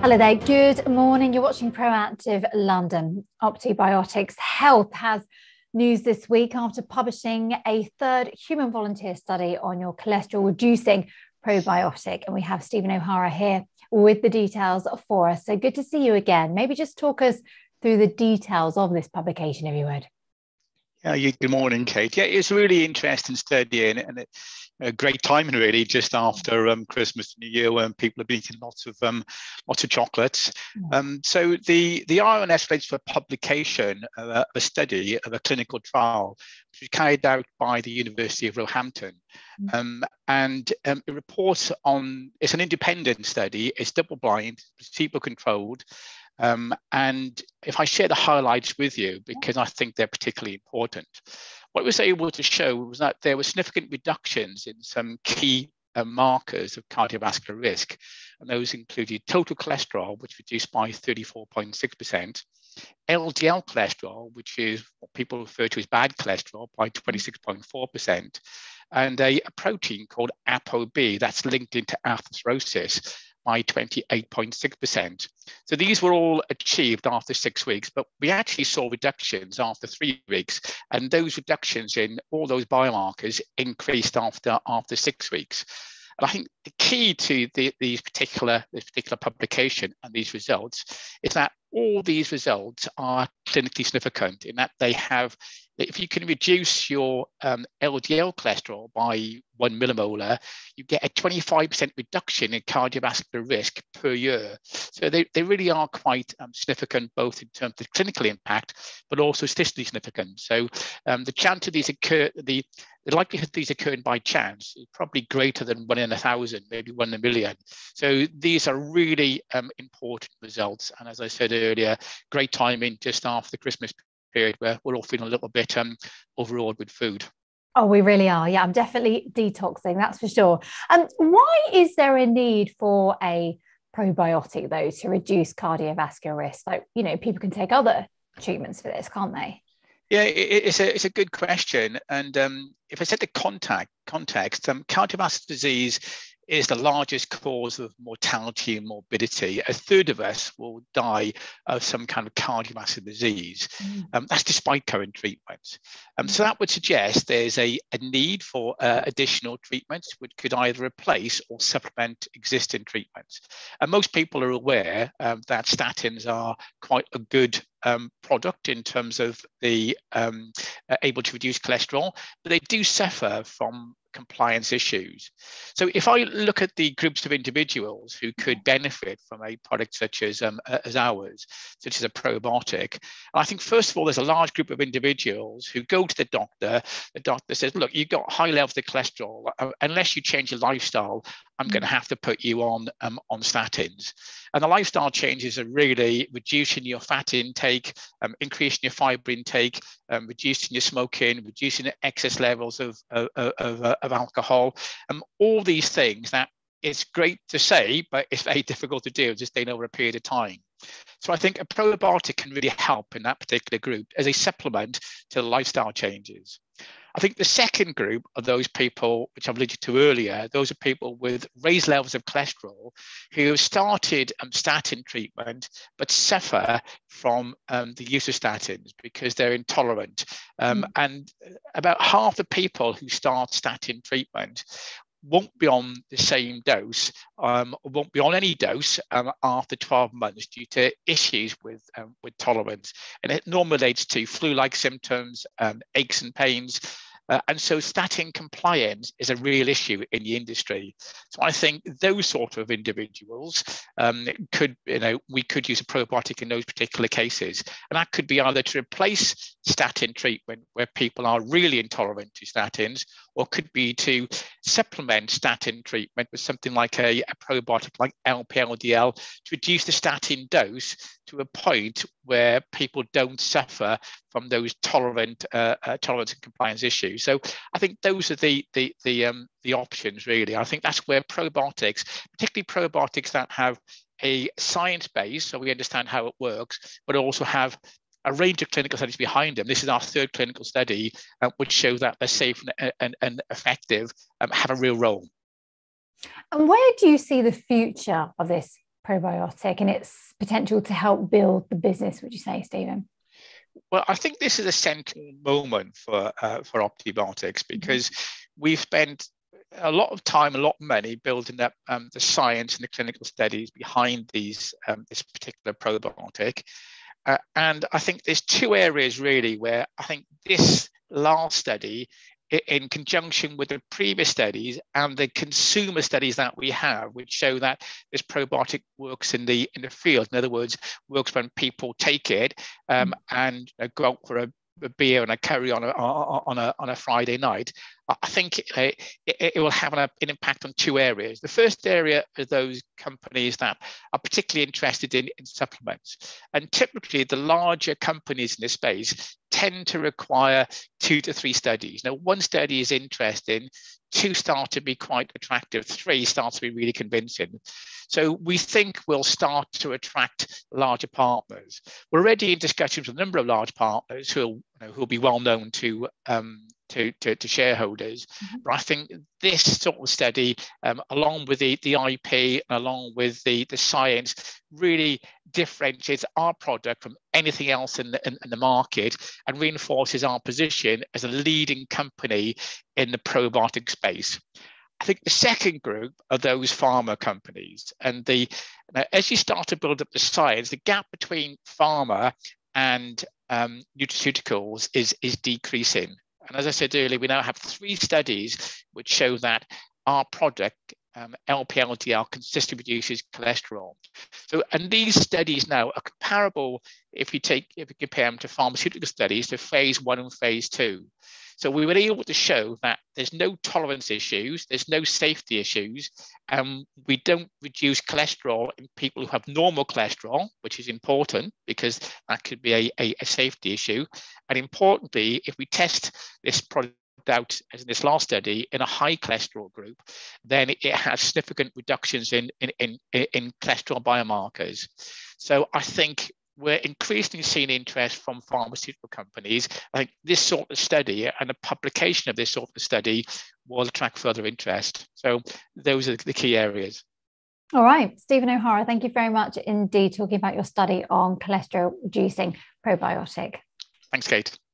Hello there, good morning. You're watching Proactive London. OptiBiotix Health has news this week after publishing a third human volunteer study on your cholesterol reducing probiotic. And we have Stephen O'Hara here with the details for us. So good to see you again. Maybe just talk us through the details of this publication, if you would. Good morning, Kate. Yeah, it's a really interesting study and a great timing, really, just after Christmas and New Year, when people have been eating lots of chocolates. So the RNS relates to a publication of a study of a clinical trial which was carried out by the University of Roehampton. It reports on, it's an independent study, it's double-blind, placebo-controlled. And if I share the highlights with you, because I think they're particularly important, what it was able to show was that there were significant reductions in some key markers of cardiovascular risk. And those included total cholesterol, which reduced by 34.6%, LDL cholesterol, which is what people refer to as bad cholesterol, by 26.4%, and a protein called ApoB that's linked into atherosclerosis by 28.6%. So these were all achieved after 6 weeks, but we actually saw reductions after 3 weeks, and those reductions in all those biomarkers increased after 6 weeks. And I think the key to this particular publication and these results is that all these results are clinically significant in that they have, if you can reduce your LDL cholesterol by 1 millimolar, you get a 25% reduction in cardiovascular risk per year. So they really are quite significant, both in terms of clinical impact, but also statistically significant. So the chance of these the likelihood of these occurring by chance is probably greater than 1 in 1,000, maybe 1 in a million. So these are really important results. And as I said earlier, great timing just after the Christmas period where we're all feeling a little bit overawed with food. Oh, we really are. Yeah, I'm definitely detoxing, that's for sure. Why is there a need for a probiotic, though, to reduce cardiovascular risk? Like, you know, people can take other treatments for this, can't they? Yeah, it's a good question. And if I set the context, cardiovascular disease is the largest cause of mortality and morbidity. A third of us will die of some kind of cardiovascular disease. That's despite current treatments. So that would suggest there's a need for additional treatments which could either replace or supplement existing treatments. And most people are aware that statins are quite a good product in terms of the able to reduce cholesterol, but they do suffer from compliance issues. So if I look at the groups of individuals who could benefit from a product such as ours, such as a probiotic, I think first of all, there's a large group of individuals who go to the doctor says, look, you've got high levels of cholesterol, unless you change your lifestyle, I'm going to have to put you on statins. And the lifestyle changes are really reducing your fat intake, increasing your fiber intake, reducing your smoking, reducing the excess levels of alcohol, all these things that it's great to say, but it's very difficult to do, just staying over a period of time. So I think a probiotic can really help in that particular group as a supplement to the lifestyle changes. I think the second group of those people, which I've alluded to earlier, those are people with raised levels of cholesterol who have started statin treatment, but suffer from the use of statins because they're intolerant. And about half the people who start statin treatment won't be on the same dose, won't be on any dose after 12 months due to issues with tolerance. And it normally relates to flu-like symptoms, aches and pains. And so statin compliance is a real issue in the industry. So I think those sort of individuals we could use a probiotic in those particular cases. And that could be either to replace statin treatment where people are really intolerant to statins, or could be to supplement statin treatment with something like a probiotic like LPLDL to reduce the statin dose to a point where people don't suffer from those tolerance and compliance issues. So I think those are the options, really. I think that's where probiotics, particularly probiotics that have a science base, so we understand how it works, but also have a range of clinical studies behind them. This is our third clinical study, which shows that they're safe and effective, have a real role. And where do you see the future of this probiotic and its potential to help build the business, would you say, Stephen? Well, I think this is a central moment for OptiBiotix, because we've spent a lot of time, a lot of money building up the science and the clinical studies behind this particular probiotic. And I think there's two areas really where I think this last study, in conjunction with the previous studies and the consumer studies that we have, which show that this probiotic works in the field. In other words, works when people take it and go out for a beer and a curry on a Friday night. I think it will have an impact on two areas. The first area are those companies that are particularly interested in supplements. And typically the larger companies in this space tend to require 2 to 3 studies. Now, 1 study is interesting, 2 start to be quite attractive, 3 start to be really convincing. So we think we'll start to attract larger partners. We're already in discussions with a number of large partners who will be well known to shareholders. But I think this sort of study, along with the IP, along with the science, really differentiates our product from anything else in the market and reinforces our position as a leading company in the probiotic space. I think the second group are those pharma companies. And as you start to build up the science, the gap between pharma and nutraceuticals is decreasing. And as I said earlier, we now have 3 studies which show that our product, LPLDL, consistently reduces cholesterol. So, and these studies now are comparable if you compare them to pharmaceutical studies, to phase 1 and phase 2. So we were able to show that there's no tolerance issues, there's no safety issues, and we don't reduce cholesterol in people who have normal cholesterol, which is important because that could be a safety issue. And importantly, if we test this product out, as in this last study, in a high cholesterol group, then it has significant reductions in cholesterol biomarkers. So I think we're increasingly seeing interest from pharmaceutical companies. I think this sort of study and the publication of this sort of study will attract further interest. So those are the key areas. All right, Stephen O'Hara, thank you very much indeed talking about your study on cholesterol reducing probiotic. Thanks, Kate.